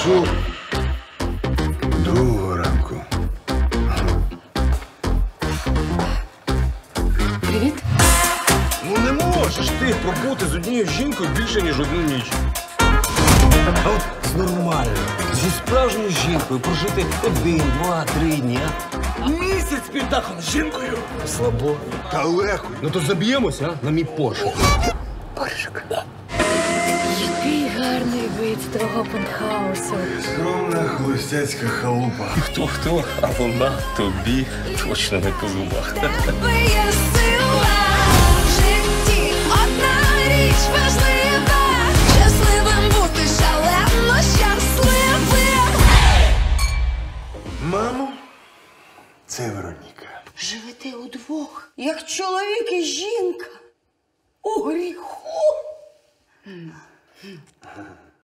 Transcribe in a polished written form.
часу 2 ранку. Привіт. Ну не можеш ти пробути з однією жінкою більше, ніж одну ніч. А от з нормальною, зі справжньою жінкою прожити 1, 2, 3 дні. Місяць під дахом з жінкою. Слабо. Та легко. Ну то заб'ємося, а? На мій Порш. Поршик. Який гарний вид з твого пентхаусу. Скромна холостяцька халупа. Хто, а вона тобі точно не по зубах. Тебе є сила в житті, одна річ важлива. Щасливим бути, шалено щасливим. Мамо, це Вероніка. Живете удвох, як чоловік і жінка. У гріху.